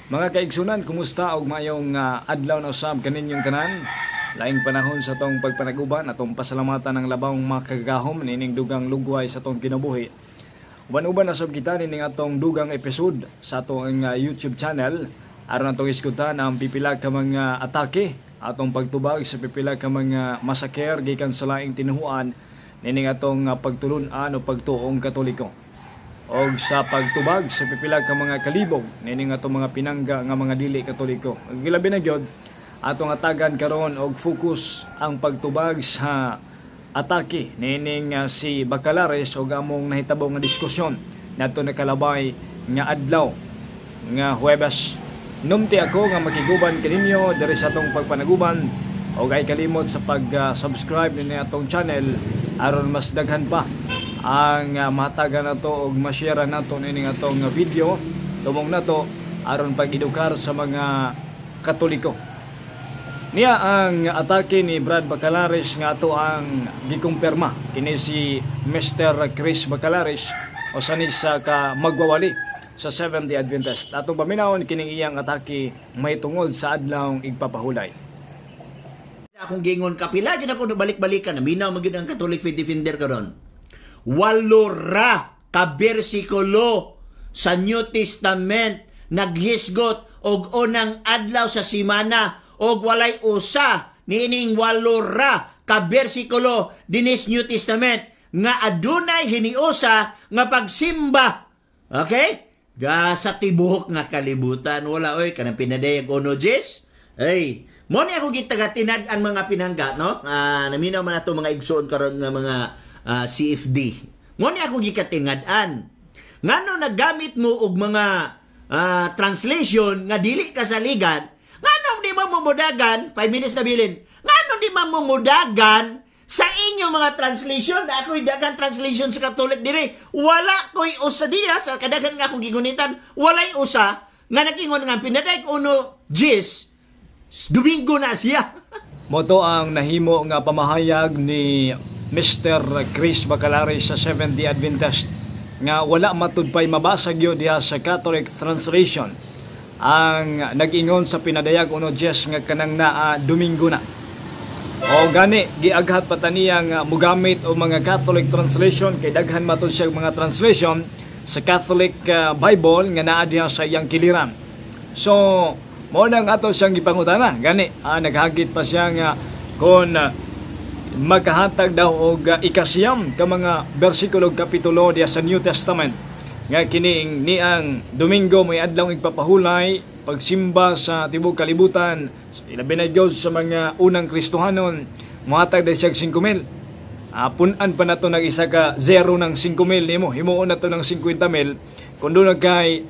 Mga kaigsunan, kumusta og mayong adlaw na usab kaninyong tanan? Laing panahon sa tong pagpanaguban atong pasalamatan ng labang mga kagahom nining dugang lugway sa tong kinabuhi. Uban-uban na sab kita nining atong dugang episode sa atong YouTube channel aron atong iskutan ang pipila ka mga atake atong pagtubag sa pipila ka mga masaker gikan sa laing tinuhuan nining atong pagtulun-an o pagtuong Katoliko. Og sa pagtubag sa pipila ka mga kalibog nining atong mga pinangga nga mga dili Katoliko. Gilabi na gyud atong atagan karon og focus ang pagtubag sa atake nining si Bacalares og among nahitabo nga diskusyon nato nakalabay nga adlaw nga Huwebes. Numti ako nga makiguban kaninyo diri sa atong pagpanaguban og ay kalimot sa pag-subscribe ni atong channel aron mas daghan pa ang mataga nato og ma-share nato nining atong video tumong nato aron pag-edukar sa mga Katoliko. Niya ang atake ni Brad Bacalares nga ato ang gikumpirma kini si Mr. Chris Bacalares o sani sa ka magwawali sa Seventh-day Adventist. Atong paminawon kining iyang atake may tungod sa adlawng igpapahulay. Akong gingon kapila gyud ako balik-balikan minaw magid ang Catholic Faith Defender karon. 8 ra ka bersikulo sa New Testament naghisgot og unang adlaw sa semana og walay usa nining 8 ra ka bersikulo dinis New Testament nga adunay hiniusa nga pagsimba. Okay? Sa tibuok nga kalibutan wala oy kanang pinadayag uno Jess. Hey, mo ni ako gitaga-tinad ang mga pinangga no? Naminaw man ato mga igsoon karon nga mga CFD. Ngunit ako gikatingad-an. Ngano nagamit mo og mga translation nga dili kasaligan, ngano di mo mumudagan, 5 minutes na bilin, ngano di mo mumudagan sa inyong mga translation na ako'y dagan translation sa Catholic diri. Wala ko'y usa diya sa kadagan nga akong gigunitan, walay usa nga nagingon nga pinaday uno Jis, Domingo na siya. Moto ang nahimo nga pamahayag ni Mr. Chris Bacalares sa Seventh-day Adventist nga wala matudpay mabasag yun diha sa Catholic Translation ang nag-ingon sa pinadayag uno Jess nga kanang naa Domingo na. O gani giaghat pa taniya nga mugamit o mga Catholic Translation kay daghan matud siya mga translation sa Catholic Bible nga naa diha sa iyang kiliran. So mo nang ato siyang gipangutana gani naghagit pa siya nga kon magkahatag daw og ikasiyam ka mga bersikulo kapitulo diya sa New Testament nga kining niang Domingo may adlaw igpapahulay pagsimba sa tibuok kalibutan ilabi na gyud sa mga unang Kristohanon mohatag daw siya 5,000 punan pa nato nag isa ka 0 ng 5,000 nimo himuon nato ng 50,000 kun doon kay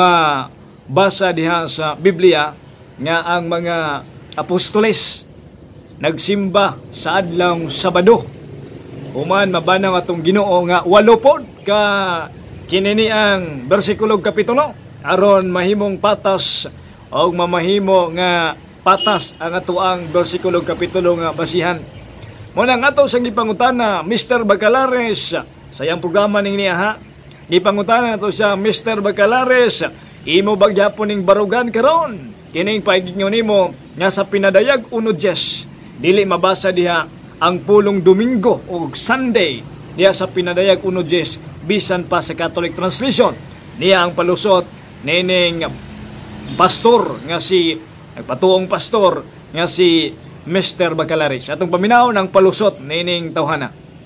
mabasa diha sa Biblia nga ang mga apostoles nagsimba sa adlawng Sabado. Human mabanang atong Ginoo nga 8 ka kinini ang bersikulo kapitulo aron mahimong patas o mamahimo nga patas ang atuang bersikulo kapitulo nga basihan. Muna nga ato sang gipangutana Mr. Bacalares sa iyang programa ning niya ha. Gipangutana nato sa Mr. Bacalares, imo ba gyapon ning barugan karon? Kining paigingnon nimo nga sa pinadayag uno Jess dili mabasa diha ang pulong Domingo o Sunday diha sa pinadayag uno Jess bisan pa sa Catholic Translation. Niya ang palusot nining pastor nga si nagpatuong pastor nga si Mr. Bacalares. Atong paminaw ng palusot nining tawhana.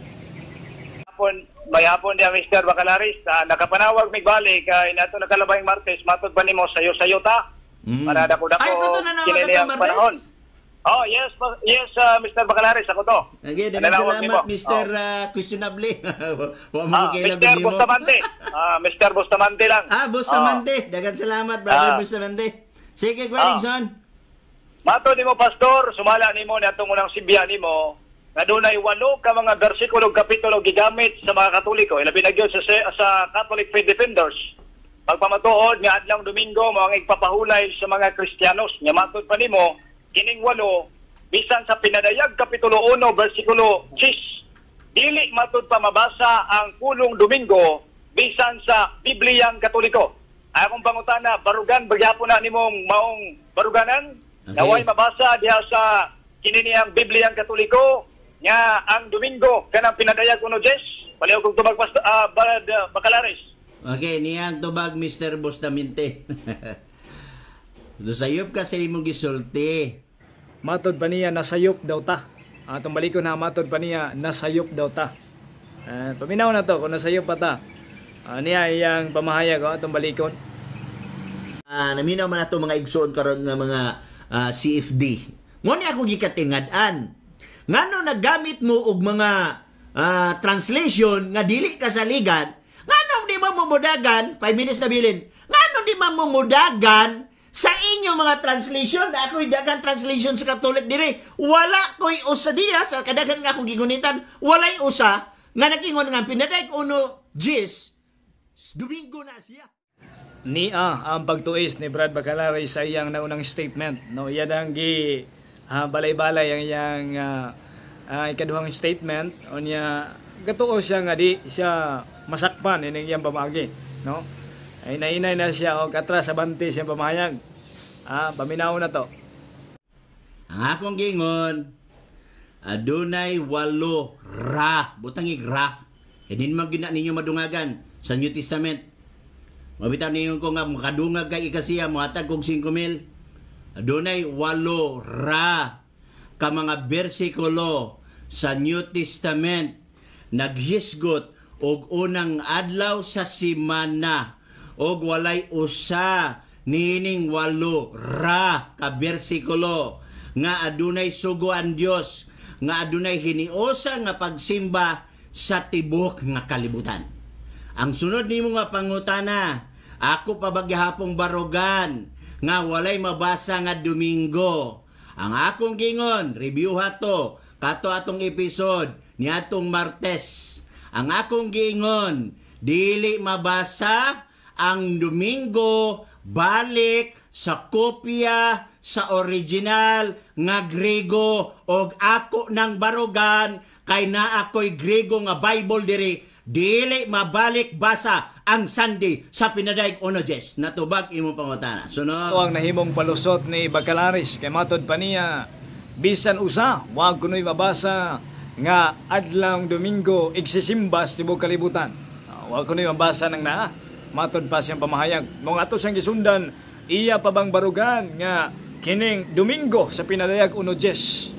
Mayapon diya Mr. Bacalares, nakapanawag mig balik kay nato nakalabay Martes matud ba nimo sayo-sayo ta? Para dako-dako kiniliyang panahon. Oh, yes, Mr. Bacalares, ako to. Okay, salamat, Mr. Questionable. Mr. Bustamante. Mr. Bustamante lang. Bustamante. Dagan salamat, Brother Bustamante. Sige, Gwalingson. Mato ni mo, Pastor, sumala ni mo, natong unang sibya ni mo, na doon ay 8 ka mga bersikulo, kapitulo, gigamit sa mga Katoliko. Ilabi na yun sa Catholic Faith Defenders. Pagpamatuod, nga adlang Domingo, mga igpapahulay sa mga Kristiyanos. Nga matod pa ni mo, kining 8 bisan sa pinadayag kapitulo 1 bersikulo 10 dili matud pa mabasa ang pulong Domingo bisan sa Bibliyang Katoliko. Akong pangutana, barugan bagyapon na nimong maong baruganan. Okay. Naway mabasa diha sa kininiyang Bibliang Katoliko nga ang Domingo kanang pinadayag kuno Jess. Paliw kong tubag Brad Bacalares. Okay, niyang tubag Mr. Bustamante. Sayop ka sa imong gisulti. Matod pa niya nasayop daw ta. Atong balikon na matod pa niya nasayop daw ta. Paminaw na to kung nasayop pa ta. Niya iyang pamahayag atong balikon. Naminaw man ato mga igsoon karon nga mga CFD. Mo ni ako gikatingad-an. Ngano nagamit mo og mga translation nga dili kasaligan? Ngano di mo mumudagan 5 minutes na bilin? Ngano di mo mumudagan sa inyo mga translation? Na ako'y dagan translation sa Katolik diri. Wala ko'y usa diya sa kadagan nga akong gigunitan. Walay usa nga nagingon nga pinaday uno Jis Domingo na siya. Niya ang pagtuis ni Brad Bacalares sa iyang naunang statement. No, iyan ang balay-balay ang iyang ikaduhang statement. O niya gatuo siya nga di siya masakpan ining iyang pamagi. No? Ay nainay na siya o katras sa banti siyang pamahayag. Paminaw na to. Ang akong gingon, adunay 8 ra. Butangig ra. Hindi naman gina ninyo madungagan sa New Testament. Mabitaw ninyo ko nga makadungag kay ikasiya, muhatag kong 5,000. Adunay 8 ra ka mga bersikulo sa New Testament naghisgot og unang adlaw sa simana. Og walay usa nining 8 ra ka bersikulo nga adunay sugo ang Dios, nga adunay hiniosa nga pagsimba sa tibok nga kalibutan. Ang sunod nimo nga pangutana, ako pa bagyahapong barugan nga walay mabasa nga Domingo. Ang akong gingon, review hato kato atong episode ni atong Martes. Ang akong gingon, dili mabasa ang Domingo balik sa kopya sa original nga Grego og ako nang barugan kay na ako'y Grego nga Bible diri, dili mabalik basa ang Sunday sa pinadaig Onojes. Natubag imong pangutana. Sunod. Ito ang nahimong palusot ni Bacalares kay matod pa niya bisan usa wag kunoy mabasa nga adlang Domingo igsisimbas tibok kalibutan. Wag kunoy mabasa nang naa. Matod pa siyang pamahayag. Mong ato siyang gisundan, iya pa bang barugan nga kining Domingo sa pinadayag Onojes.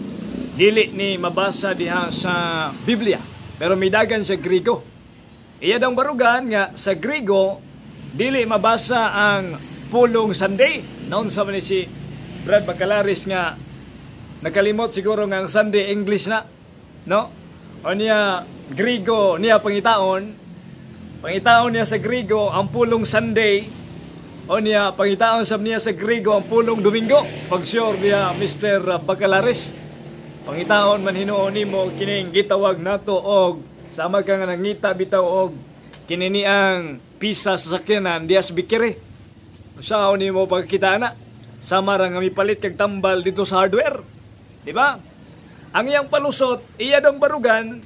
Dili ni mabasa diha sa Biblia, pero midagan sa Grego. Iya dang barugan nga sa Grego dili mabasa ang pulong Sunday. Noon sa man si Brad Bacalares nga nakalimot siguro nga ang Sunday English na, no? O niya Grego niya pangitaon niya sa Grego ang pulong Sunday. O niya pangitaon sab niya sa Grego ang pulong Domingo. Pag sure niya Mr. Bacalares, pangitaon man hinuon nimo kining gitawag nato og sama ka nga nangita bitaw og kinini ang pisa sa sakyanan dias bikiri. Usaw nimo pagkita na sama ra nga mipalit kag tambal dito sa hardware. Di ba? Ang iyang palusot iya dong barugan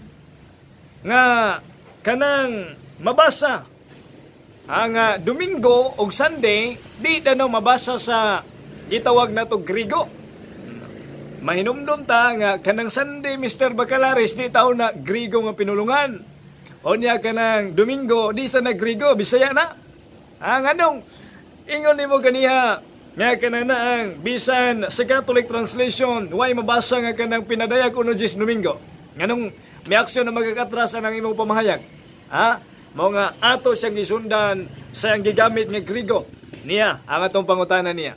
nga kanang mabasa ang Domingo o Sunday di dano mabasa sa gitawag nato Grego. Mahinumdum ta nga kanang Sunday Mr. Bacalares di tao na Grego nga pinulungan. O niya kanang Domingo di sa na Grego Bisaya na. Ang anong ingon nimo ganiha nga kanang ang bisan sa Catholic translation way mabasa nga kanang pinadayag Onojes Domingo. Nganong may aksyon na magakatrasan ang imong pamahayag. Mao nga ato siyang gisundan sa ang gigamit nga Grego. Niya ang atong pangutana niya.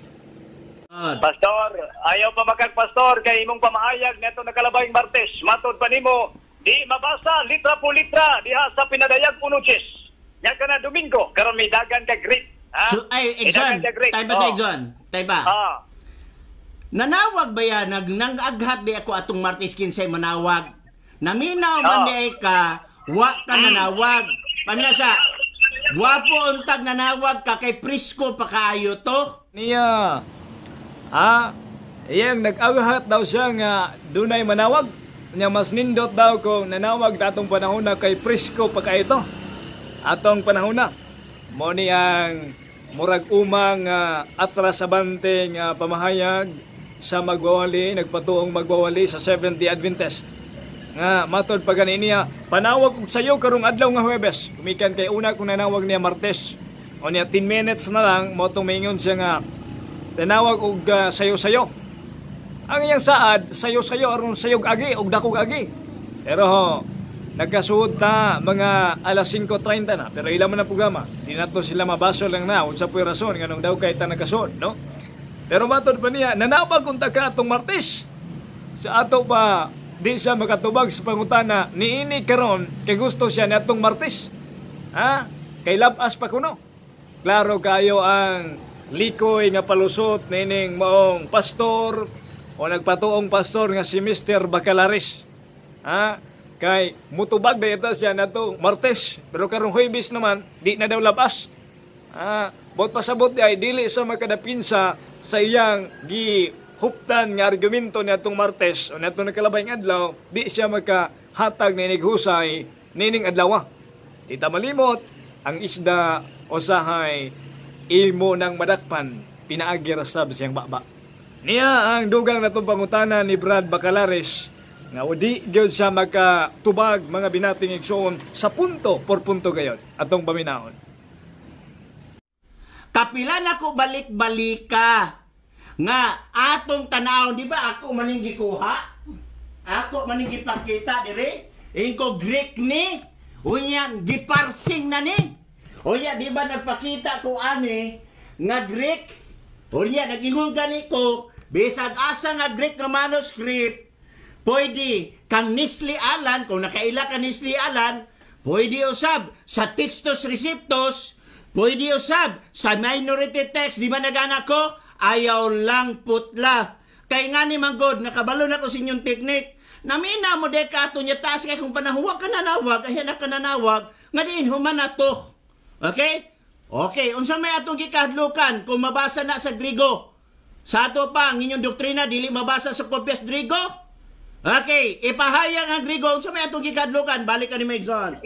Pastor, ayaw pa pastor kay imong pamahayag neto nakalabayng Martes. Matod pa nimo, di mabasa litra po litra diha sa pinadayag Onojes. Nya kana Domingo karon may dagan ka Greek. So, ay, Exxon. Tayo ba sa Exxon? Tayo ba? Nanawag ba yan? Nang-aghat ba ako atong Martes 15 manawag? Naminaw man di ka, wa ka nanawag. Panasa, guwapo untag nanawag ka kay Prisco pa kaayo to? Niya, iyang nag-aghat daw siya nga dunay manawag. Niya mas nindot daw kung nanawag datong panahon na kay Prisco pa kaayo to. Atong panahon na. mo ni ang murag umang atras-abante nga pamahayag sa magwawali, nagpatuong magwawali sa Seventh-day Adventist. Nga matod pa niya, panawag og sayo karong adlaw nga Huwebes. Kumikan kay una kung nanawag niya Martes. O niya 10 minutes na lang mo tumingon siya nga tanawag og sayo-sayo. Ang iyang saad, sayo-sayo aron sayog agi og dakog agi. Pero nagkasuod ta mga alas 5:30 na, pero ilan man ang programa. Di na to sila mabaso lang na unsa po'y rason nganong daw kay ta nagkasuod, no? Pero matod pa niya, nanawag kung ka atong Martes. Sa ato pa di siya makatubag sa pangutana niini karon kay gusto siya natong Martes. Kay labas pa kuno. Klaro kayo ang likoy nga palusot nining maong pastor o nagpatuong pastor nga si Mr. Bacalaris. Kay mutubag na ito siya natong Martes. Pero karong Huwebes naman di na daw labas. Bot pasabot ay dili sa makadapinsa sa iyang huptan nga argumento niatong Martes o niatong nakalabay nga adlaw, di siya makahatag na husay nining adlaw. Ita malimot, ang isda usahay imo ng madakpan, pinaagir sab siyang baba. Niya ang dugang natong pangutana ni Brad Bacalaris nga di gyud siya makatubag mga binating igsoon sa punto por punto gayon atong paminaon. Kapila na ko balik-balika nga atong tanaw, di ba ako maning gikuha? Ako maning gipakita dire. Ingko Greek ni, unya giparsing na ni. Unya di ba nagpakita ko ani nga Greek? Unya nagingon gani ko bisag asa nga Greek nga manuscript. Pwede kang Nisli Alan, kung nakaila ka Nisli Alan, pwede usab sa Textus Receptus, pwede usab sa minority text, di ba nagana ko? Ayaw lang putla. Kay nga ni manggod, nakabalo na ko sa inyong teknik. Namina mo de ka ato niya taas kay kung panahuwag ka nanawag, ay na ka nanawag, nga diin human na to. Okay? Okay, unsa may atong gikahadlukan kung mabasa na sa Grigo? Sa ato pa, ang inyong doktrina, dili mabasa sa Copias Grigo? Okay, ipahayang ang Grigo, unsa may atong gikahadlukan? Balik ka ni Megson.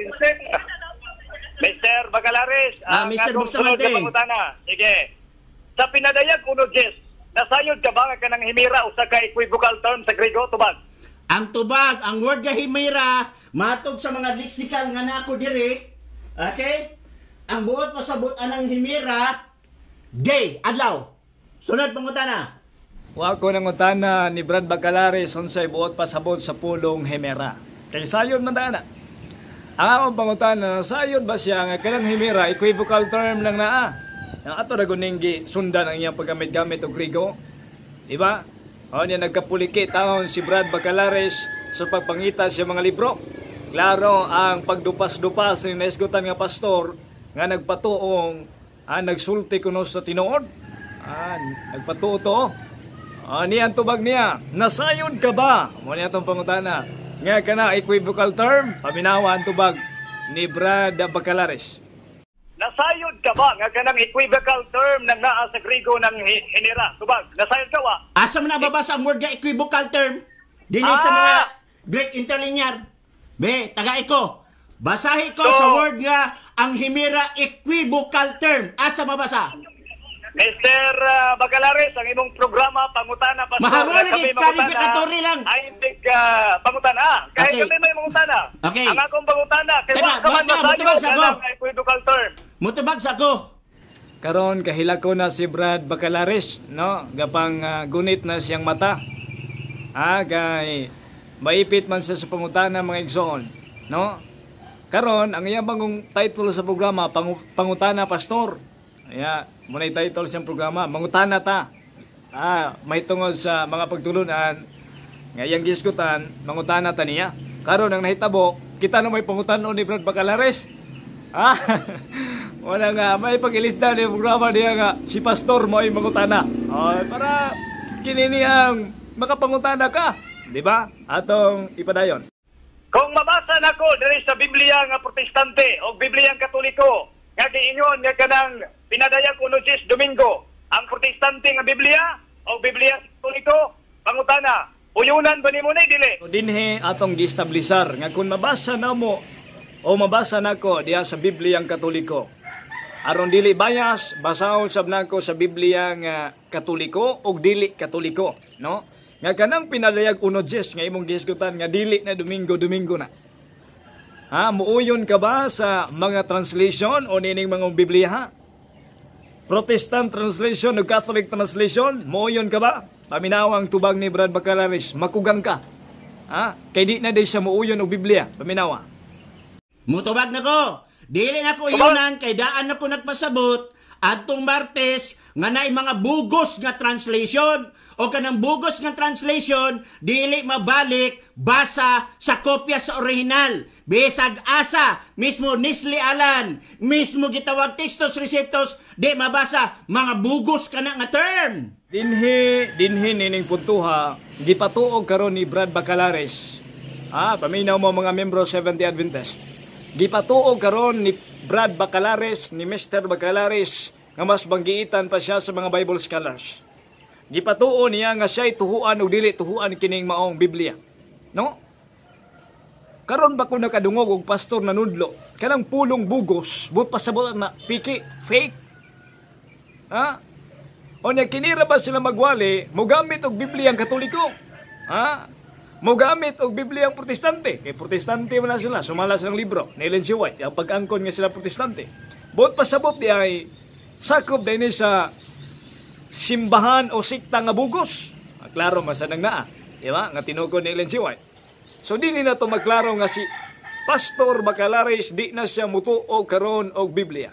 Mr. Bacalaris, Mr. Bustamante. Sige. Sa pinadayag kuno Jess, nasayod ka ba nga kanang himira usa ka equivocal term sa Grigo tubag? Ang tubag, ang word nga himira, matog sa mga lexical nga nako dire. Okay? Ang buot pasabot anang himira, day, adlaw. Sunod pangutana. Wa ko nangutana ni Brad Bacalaris unsay buot pasabot sa pulong himera. Kay sayon man dana. Ang akong pangutana, sayon ba siya nga kanang himira equivocal term lang naa? Ang ato na guninggi sundan ang iyang paggamit-gamit o Grigo. Diba? O niya nagkapuliki taon si Brad Bacalaris sa pagpangita sa mga libro. Klaro ang pagdupas-dupas ni naisgutan nga pastor nga nagpatuong nagsulti kuno sa tinuod. Nagpatuo to. Niya ang tubag niya, nasayod ka ba? Mo niya itong pangutana. Nga ka na equivocal term, paminawa ang tubag ni Brad Bacalaris. Nasayod ka ba nga kanang equivocal term nang naa sa Grigo ng hinira? Tubag, nasayod ka wa? Asa man nababasa ang word nga equivocal term? Dili sa mga Greek interlinear. Be, tagay ko. Basahi ko sa word nga ang himira equivocal term. Asa mabasa? Mr. Bacalaris, ang imong programa, pangutana, pastor. Mahamo lagi, clarificatory lang. Ay, hindi ka pangutana. Kahit kami may mangutana. Okay. Ang akong pangutana, kaya ka man mutubag sa ko. Equivocal term. Mutubag sa ko. Karon kahila ko na si Brad Bacalaris, no? Gapang gunit na siyang mata. Kay maipit man siya sa pangutana mga igsoon, no? Karon ang iyang bangong title sa programa, Pangutana Pastor. Muna yung title siyang programa, Mangutana ta. May tungod sa mga pagtulunan, ngayang giskutan, mangutana ta niya. Karon ang nahitabo, kita na may pangutanon ni Brad Bacalaris. Wala nga, may pag-ilista ni programa niya nga, si Pastor mo ay mangutana. Para kinini ang makapangutana ka. Di ba? Atong ipadayon. Kung mabasa na ko diri sa Biblia nga Protestante o Biblia nga Katoliko, nga giingon nga kanang pinadayag kuno Jess Domingo, ang Protestante nga Biblia o Biblia Katoliko, pangutana, uyunan ba nimo nay dili? Dinhi atong giestablisar nga kung mabasa na mo o mabasa nako diha sa Biblia ang Katoliko, Aron dili bias, basahon sab nako sa Biblia nga Katoliko o dili Katoliko, no? Nga kanang pinadayag 1:10 nga imong gihisgutan nga dili na Domingo na. Ha, muuyon ka ba sa mga translation o nining mga Biblia ha? Protestant translation o Catholic translation, muuyon ka ba? Paminawang tubag ni Brad Bacalaris, makugang ka. Ha? Kay di na day sa muuyon og Biblia, paminawa. Mutubag na ko. Dili na ko yunan kay daan na ko nagpasabot adtong Martes nga naay mga bugos nga translation o kanang bugos nga translation dili mabalik basa sa kopya sa original. Bisag asa mismo Nisli Alan, mismo gitawag Textus Receptus, di mabasa mga bugos kana nga term. Dinhi nining puntuha gipatuog karon ni Brad Bacalaris. Paminaw mo mga membro 70 Adventist. Gipatuog karon ni Brad Bacalaris, ni Mr. Bacalaris, nga mas banggiitan pa siya sa mga Bible scholars. Gipatuo niya nga siya'y tuhuan o dili tuhuan kining maong Biblia. No? Karon ba ko nakadungog og pastor na nudlo, kanang pulong bugos, but pasabot na piki, fake. Ha? O niya kinira ba sila magwali, mogamit og Biblia ang Katoliko? Ha? Mogamit og Biblia ang Protestante. Kay Protestante man na sila, sumala silang libro ni Ellen G. White, ang pag-angkon nga sila Protestante. But pasabot di ay sakop din sa simbahan o sikta nga bugos. Klaro masanang naa, di ba? Nga tinukod ni Ellen G. White. So di na to magklaro nga si Pastor Bacalaris di na siya mutuo karon og Biblia.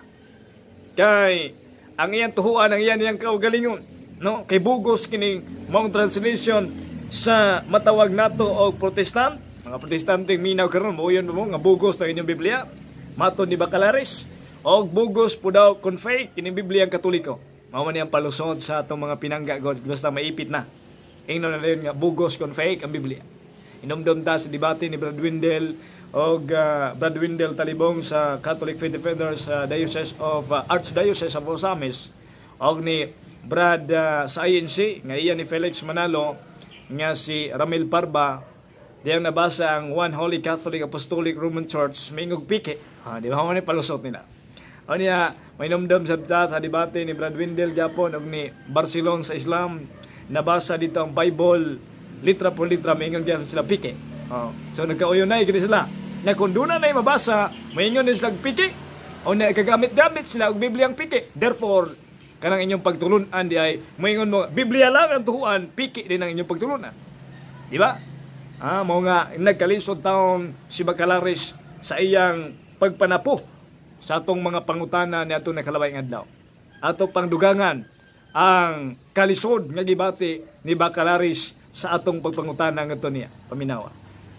Kay ang iyang tuhuan, ang iyang kaugalingon, no? Kay bugos kining mong translation sa matawag nato og Protestant, mga Protestante minaw karon moyon mo nga bugos sa inyong Biblia. Maton ni Bacalaris og bugos po daw kun fake kining Biblia ang Katoliko. Mao man yang palusod sa atong mga pinangga god basta maipit na. Ingnon na rin nga bugos kun fake ang Biblia. Inomdom ta sa debate ni Brad Windel og Brad Windel Talibong sa Catholic Faith Defenders sa Diocese of Archdiocese of Osamis og ni Brad sa INC nga iya ni Felix Manalo nga si Ramil Parba diyang nabasa ang One Holy Catholic Apostolic Roman Church mingog piki. Di ba mo ni palusot nila. O niya, may numdum sa debate ni Brad Windel Japon og ni Barcelona sa Islam, nabasa dito ang Bible litra por litra mingog diyan sila piki. So nagkauyon na gid sila. Na kung doon na mabasa, mayon din sila piki o na kagamit-gamit sila og Biblia ang piki. Therefore, kanang inyong pagtulunan di ay moingon mo Biblia lang ang tuhuan, piki din ang inyong pagtulunan. Di ba? Mo nga nagkalisod taon si Bacalaris sa iyang pagpanapo sa atong mga pangutana ni atong nakalabay nga adlaw. Ato pangdugangan ang kalisod nga gibati ni Bacalaris sa atong pagpangutana ngadto niya. Paminawa.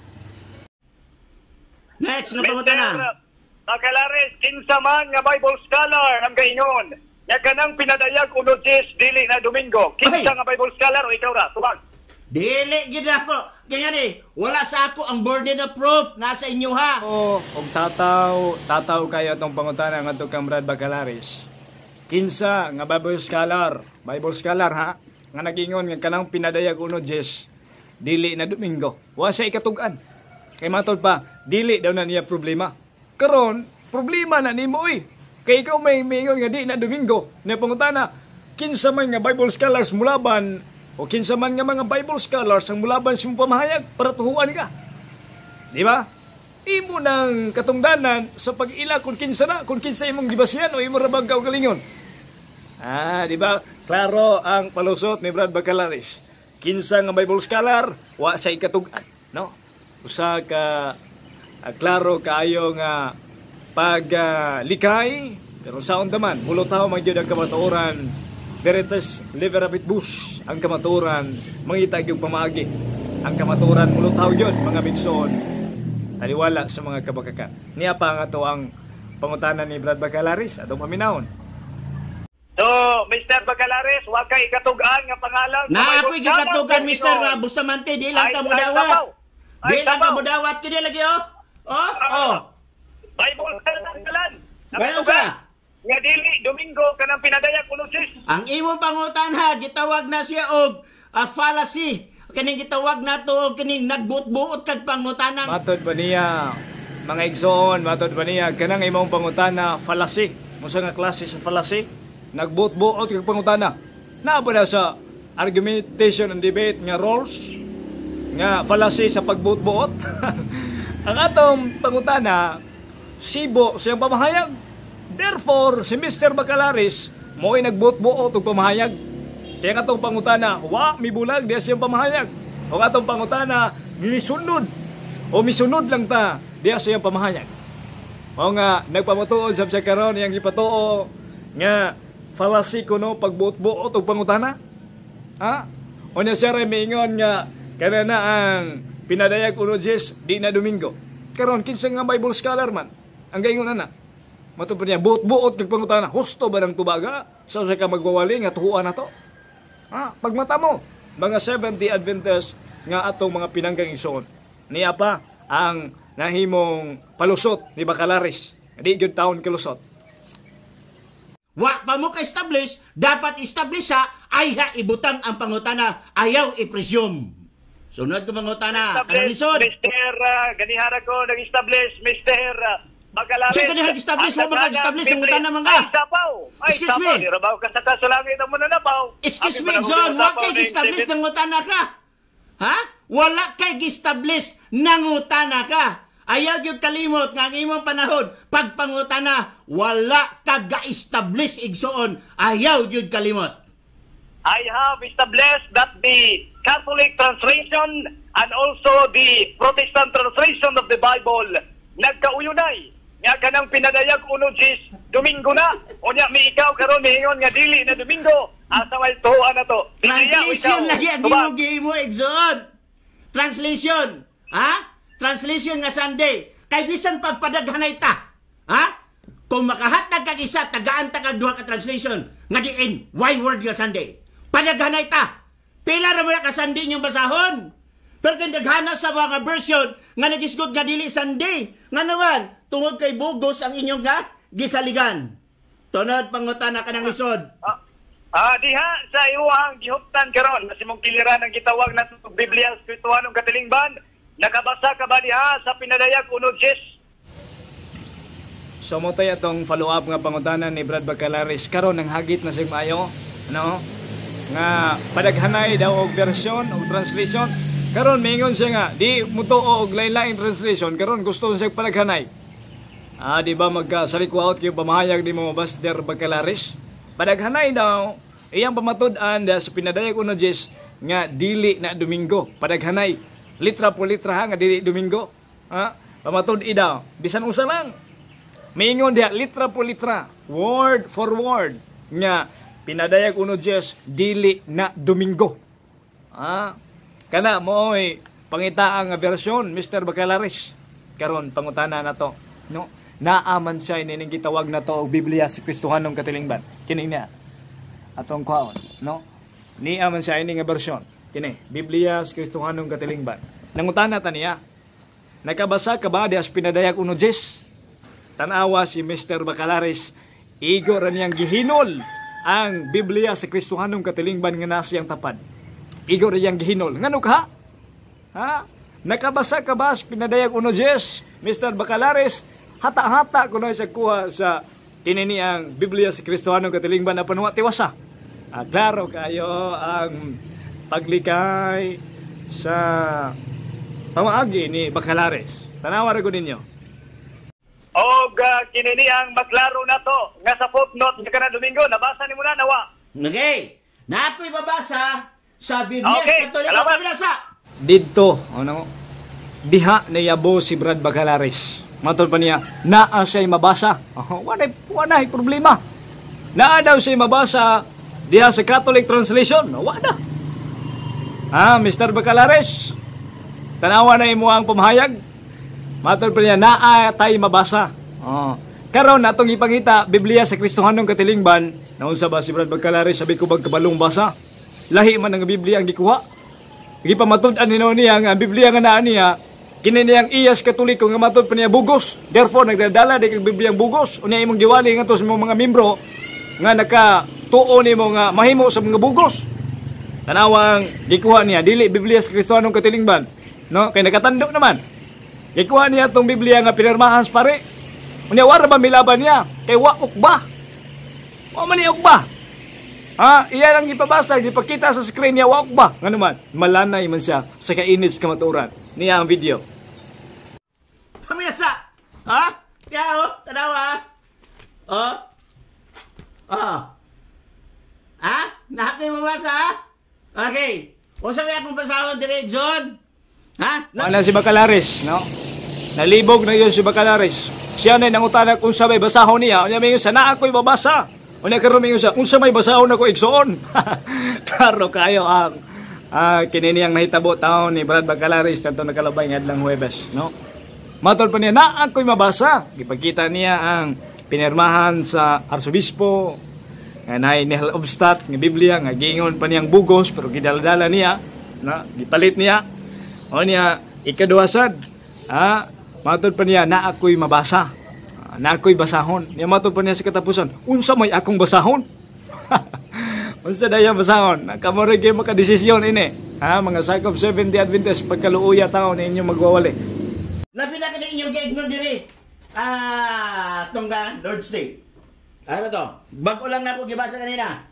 Next nga pangutana. Bacalaris, kinsa man nga Bible scholar ang kaingon nga kanang pinadayag 1:10 dili na Domingo. Kinsa nga Bible scholar o ikaw ra? Tubag. Dili gid ako. Kaya ni, wala sa ako ang burden of proof nasa inyo ha. Og tataw kayo atong pangutana ngadto kang Brad Bacalaris. Kinsa nga Bible scholar ha, nga nagingon nga kanang pinadayag 1:10 dili na Domingo. Wa siya ikatugan. Kay matod pa, dili daw na niya problema. Karon, problema na nimo kay ikaw may mingon nga di na Domingo. Na pangutana, kinsa man nga Bible scholars mulaban o kinsa man nga mga Bible scholars ang mulaban sa imong pamahayag para tuhuan ka. Di ba? Imo nang katungdanan sa pag-ila kung kinsa imong gibasyan o imo rabang kaugalingon. Di ba? Klaro ang palusot ni Brad Bacalaris. Kinsa nga Bible scholar, wa sa ikatugan, no? Usa ka klaro kaayo nga paglikay, pero saon daman, mulutaw man gyud ang kamatuoran, veritas liberabit bus ang kamatuoran, mangitag yung pamagi. Ang kamatuoran mulutaw gyud mga bigsoon. Taliwala sa mga kabakakan. Niya pa nga to ang pangutanan ni Brad Bacalaris atong paminawon. So, Mr. Bacalaris, wa kay katugan nga pangalan. Na ako'y gikatugan, Mr. Bustamante, di lang ka mudawat. Di lang ka mudawat, kini lagi Bible kalan. Ganun sa? Nga dili Domingo kanang pinadayag 1:10. Ang imong pangutana gitawag na siya og fallacy. Kaning gitawag nato og kining nagbuot-buot kag pangutana. Matod ba niya mga igsoon, matod ba niya, kanang imong pangutana, fallacy. Musa nga klase sa fallacy, nagbuot-buot kag pangutana. Naa ba na sa argumentation and debate nga roles, nga fallacy sa pagbuot-buot? Ang atong pangutana, sibo siyang pamahayag. Therefore, si Mr. Bacalaris, mo'y nagbuot-buot og pamahayag. Kaya nga itong pangutana, mibulag, diya siyang pamahayag. O nga itong pangutana, misunod. O misunod lang ta, diya siyang pamahayag. O nga, nagpamatuod sa siya karon yang ipatuo, nga, fallacy ko no, pagbuot-buot og pangutana. Ha? O niya siya rin maingon nga, kaya na ang pinadayag uno Diyes, di na Domingo. Karon, kinsa nga Bible scholar man, ang gaingon na. Matupad niya, buot-buot kag pangutana, husto ba ng tubaga? Sa ka magwawali nga tuhuan na to? Ha? Pagmata mo, mga Seventh-day Adventist nga atong mga pinanggang igsoon. Niya pa ang nahimong palusot ni Bacalaris. Di gyud taon kalusot. Wa pa mo ka-establish, dapat establish sa ayha ibutang ang pangutana, ayaw i-presume. Sunod ko pangutana, kanang lisod. Mr. Ganihara ko nag-establish, Mr. Bacalaris. Siya ka nag-establish, mo ba nag-establish ng utana mga? Ay, sapaw. Excuse me. Irabaw ka sa kasulangit ang mananapaw. Excuse me, John, wag kay establish ng utana ka. Ha? Wala kay establish ng utana ka. Ayaw yung kalimot nga ang imong panahon. Pag pangutana, wala kag ga-establish igsoon. Ayaw yung kalimot. I have established that the Catholic translation and also the Protestant translation of the Bible nagkauyunay. Nga kanang pinadayag uno Diyes, Domingo na. O niya, may ikaw karon mihingon nga dili na Domingo. Asa may tuhuan na to. Translation lagi ang gimo igsoon. Translation. Ha? Translation nga Sunday. Kay bisan pagpadaghanay ta. Ha? Kung makahatag kag isa, tagaan ta kag duha ka translation. Nga diin, why word nga Sunday? Padaghanay ta. Pila ra mo ka Sunday yung basahon. Pero kung daghana sa mga version nga nagisgot nga dili Sunday. Nga naman, tungod kay bugos ang inyong nga gisaligan. Tunod pangutana ka ng lisod. Diha sa iwang gihuptan karon kasi mong kiliran ang gitawag na Biblia Espirituanong Katilingban. Nakabasa ka ba diha sa pinadayag uno Diyes? So mo tayo itong follow-up nga pangutanan ni Brad Bacalaris. Karon ang hagit na sig maayo, ano? Nga padaghanay daw og version o translation. Karon mingon siya nga, di mutuo og lain-lain translation. Karon gusto siya padaghanay. Di ba magkasalikwaot kayo pamahayag di mo Master Bacalaris? Padaghanay daw, iyang pamatud-an sa pinadayag uno Diyes nga dili na Domingo. Padaghanay, litra po litra nga dili Domingo. Pamatud-i daw, bisan usa lang. Maingon diha, litra po litra, word for word, nga pinadayag uno Diyes dili na Domingo. Kana mo'y pangitaang version, Mr. Bacalaris. Karon pangutana na to, no? Naaman siya ining gitawag na to og Biblia sa Kristohanong Katilingban. Kini niya atong kwaon, no? Niaman siya ining version. Kini Biblia sa Kristohanong Katilingban. Nangutana ta niya. Nakabasa ka ba dias pinadayag uno Diyes? Tanawa si Mr. Bacalaris, igo ra niyang gihinol ang Biblia sa Kristohanong Katilingban nga nasiyang tapad. Igo ra niyang gihinol. Ngano ka? Ha? Nakabasa ka ba sa pinadayag uno Diyes? Mr. Bacalaris, hata-hata ko na siya kuha sa kininiang Biblia sa Kristohanong Katilingban na panuwa tiwasa. Klaro kayo ang paglikay sa pamaagi ni Bacalaris. Tanawa ko ninyo. Og kininiang maklaro na to nga sa footnote nga kana Domingo nabasa ni mo na nawa. Okay. Natoy babasa sa Biblia sa Katoliko binasa. Dito, ano? Diha na yabo si Brad Bacalaris. Matod pa niya, naa siya'y mabasa. Wala problema. Naa daw siya'y mabasa diha sa Catholic translation. Wala. Mr. Bacalaris, tanawa na imo ang pamahayag. Matod pa niya, naa tayo mabasa. Karon natong ipangita, Biblia sa Kristohanong Katilingban, naunsa ba si Brad Bacalaris, sabi ko kabalong basa. Lahi man ang Biblia ang gikuha. Gipamatod-an niya ang Biblia nga naa niya, kini niyang iyas Katoliko nga matod pa niya bugos. Therefore nagdadala di kag Biblia bugos. Unya imong giwali nga to sa mga membro nga nakatuo nimo nga mahimo sa mga bugos. Tanawang gikuha niya dili Biblia sa Kristohanong Katilingban, no? Kay nakatandok naman. Gikuha niya tong Biblia nga pinirmahan sa pare. Unya wala ba milaban niya? Kay waok ba? Wa man niya ba? Iya lang ipabasa, ipakita sa screen niya waok ba? Nga naman, malanay man siya sa kainit sa kamaturan. Niya ang video. Pamiyasa! Kaya tanawa Nakakay mabasa Okay. O sabi akong basahon dire, John? Wala si Bacalares, no? Nalibog na yun si Bacalares. Siya na nangutana kung sa may basahon niya. Unya may sa na ako'y mabasa. Unya karon may sa kung sa may basahon ako igsoon. Klaro kayo ang kininiyang nahitabo taon ni Brad Bacalares tanto nakalabay ngadlang Huwebes, no? Matol pa niya na ako'y mabasa. Gipakita niya ang pinirmahan sa arsobispo nga nay ni Obstat nga Biblia nga giingon pa niyang bugos pero gidala-dala niya na gipalit niya. O niya ikaduwasad matod pa niya na ako'y mabasa. Na ako'y basahon. Niya matod pa niya sa katapusan, unsa may akong basahon? Unsa daya basahon? Kamore gyud makadesisyon ini. Mga Sakop 70 Adventist pagkaluuya taon ninyo magwawali. Labi na ka inyong gaignon diri. Tungga Lord's Day. Ano to? Bago lang na ako gibasa kanina.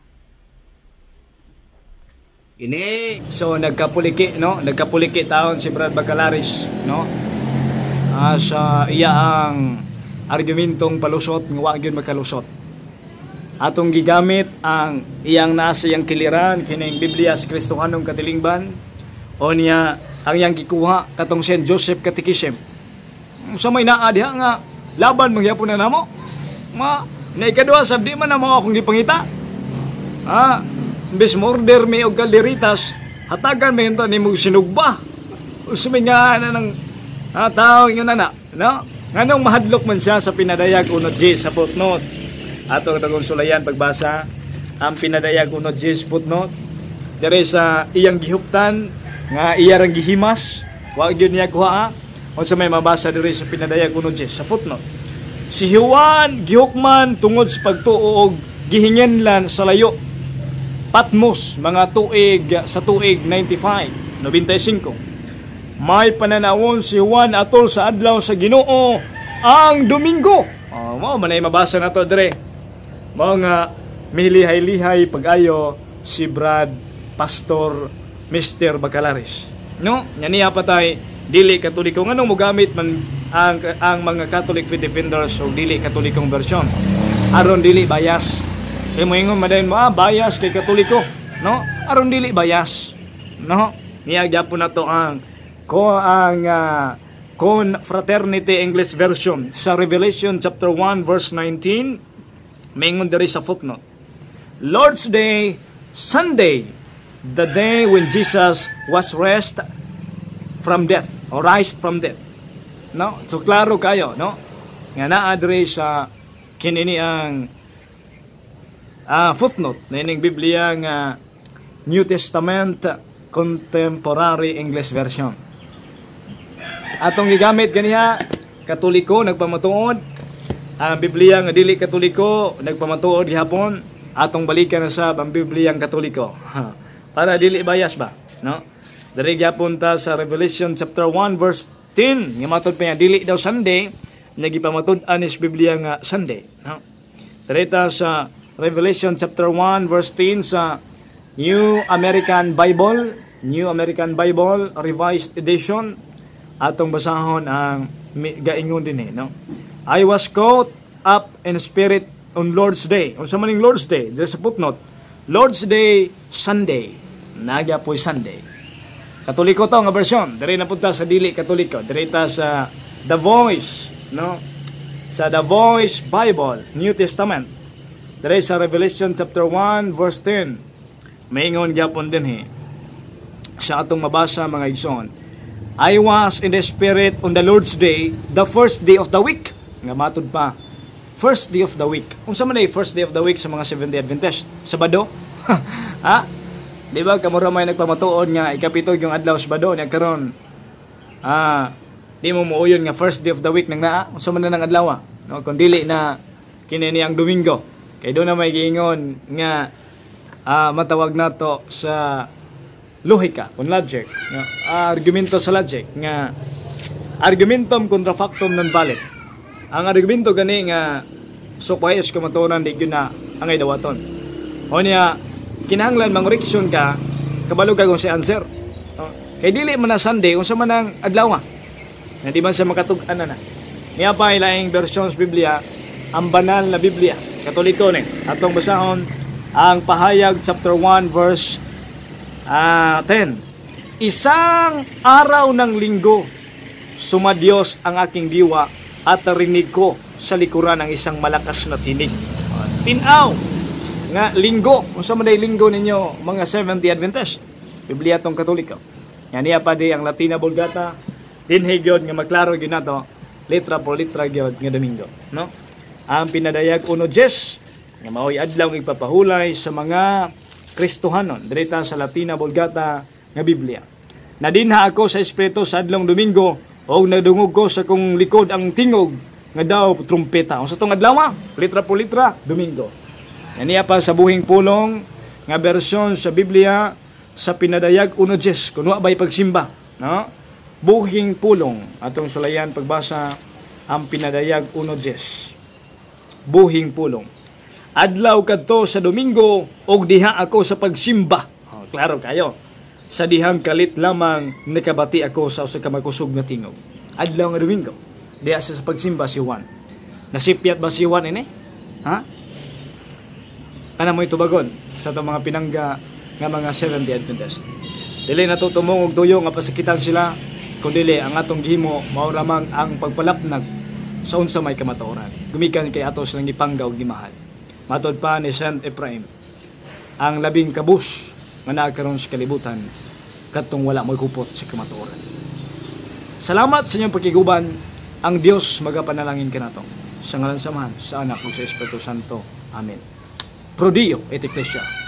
Ini. So nagkapuliki, no? Nagkapuliki taon si Brad Bacalares, no? Sa iya ang argumentong palusot nga wa gyud makalusot. Atong gigamit ang iyang nasa iyang kiliran kining Biblia sa Kristohanong katilingban o niya ang iyang gikuha katong St. Joseph Catechism. Sa may naa diha nga laban mangyapon na namo. Na ikadua sabdi man na mo akong gipangita. Imbes murder may og kalderitas, hatagan may hinto ni mo sinugba. Usumi nga na ng tao yun na, no? Nganong mahadlok man siya sa pinadayag unod G sa footnote. Ato katong sulayan pagbasa ang pinadayag unod G sa footnote. Dere sa iyang gihuptan nga iya rang gihimas, wa gyud niya kuha. Unsa may mabasa diri sa pinadayag unod G sa footnote. Si Juan gihukman tungod sa pagtuo og gihingenlan sa layo. Patmos mga sa tuig 95. May pananawon si Juan atol sa adlaw sa Ginoo ang Domingo. Mao man ay mabasa nato dire. Mao nga milihay-lihay pag-ayo si Brad Pastor Mr. Bacalares. No, niya patay dili katoliko nganong mogamit man ang mga Catholic Faith Defenders o dili katolikong version. Aron dili bias. Kay mo ingon madayon mo bias kay katoliko, no? Aron dili bias, no? Niya gyapon nato ang Confraternity English version sa Revelation chapter 1 verse 19. Maingon diri sa footnote. Lord's Day, Sunday, the day when Jesus was raised from death or raised from death. No? So klaro kayo, no? Nga naa diri sa kinini ang footnote na ining Biblia nga New Testament Contemporary English Version. Atong gigamit ganiha Katoliko nagpamatuod, ang Biblia nga dili Katoliko nagpamatuod gihapon, atong balikan na sa Biblia ang Katoliko. Para dili bias ba, no? Diri gyapon ta sa Revelation chapter 1 verse 10, nga matod pa niya dili daw Sunday, nagipamatud-an is Biblia nga Sunday, no? Diri ta sa Revelation chapter 1 verse 10 sa New American Bible Revised Edition. Atong basahon ang gaingon din no? I was caught up in spirit on Lord's Day. Unsa man ning Lord's Day? There's a footnote. Lord's Day Sunday. Nagya po'y Sunday. Katoliko to nga version. Diri na punta sa dili Katoliko. Diri ta sa The Voice, no? Sa The Voice Bible, New Testament. Diri sa Revelation chapter 1 verse 10. Maingon gyapon din sa atong mabasa mga igsoon. I was in the spirit on the Lord's Day, the first day of the week. Nga matod pa. First day of the week. Unsa man ay first day of the week sa mga Seventh-day Adventist? Sabado? Di ba kamura may nagpamatuod nga ikapito yung adlaw Sabado nya karon. Di mo muuyon nga first day of the week nang naa. Unsa man na nang adlaw? No, kun dili na kini ang Domingo. Kay do na may giingon nga matawag nato sa lohika, kung logic, argumento sa logic nga argumentum contra factum non valid. Ang argumento gani nga sukwayos kamaturan di yun na angay dawaton. O niya, kinahanglan mangreksyon ka, kabalo ka kung si answer. Kay dili man na Sunday, kung sa man ang adlaw na di man sa makatug-an na. Niya pa ilaing versions Biblia, ang banal na Biblia, Katoliko ni. Atong basahon, ang Pahayag chapter 1 verse 10. Isang araw ng linggo, sumadyos ang aking diwa at narinig ko sa likuran ng isang malakas na tinig. Tinaw nga linggo, kung sa maday linggo ninyo mga Seventh Day Adventist, Biblia tong Katoliko. Yan niya pa di ang Latina Vulgata, dinhig yun nga maklaro yun nato, litra por litra yun nga Domingo. No? Ang pinadayag 1:10, nga mao'y adlaw ng ipapahulay sa mga Kristohanon, direta sa Latina Vulgata nga Biblia. Nadinha ako sa Espiritu sa adlong Domingo, o nadungog ko sa kong likod ang tingog, nga daw trumpeta. O sa itong adlaw, litra por litra, Domingo. Yan niya pa sa buhing pulong, nga bersyon sa Biblia, sa pinadayag 1:10, kuno ba'y pagsimba, no? Buhing pulong, atong sulayan pagbasa ang pinadayag 1:10. Buhing pulong. Adlaw kadto sa Domingo, og diha ako sa pagsimba. Klaro kayo. Sa dihang kalit lamang nakabati ako sa usa ka makusog nga tingog. Adlaw nga Domingo, diha sa pagsimba si Juan. Nasipyat ba si Juan ini? Ha? Kana mo itubagon sa itong mga pinangga nga mga Seventh Day Adventist. Dili natutumong og tuyo nga pasakitan sila, kundi ang atong gihimo mao lamang ang pagpalapnag sa unsa may kamatuoran. Gumikan kay ato silang gipangga og gimahal. Matod pa ni Saint Ephraim, ang labing kabus nga nagkaroon sa kalibutan kadtong wala mo'y kupot sa kamatuoran. Salamat sa inyong pakiguban. Ang Dios magapanalangin kanato. Sa ngalan samahan sa Anak ug sa Espiritu Santo. Amen. Pro Dio et Ecclesia.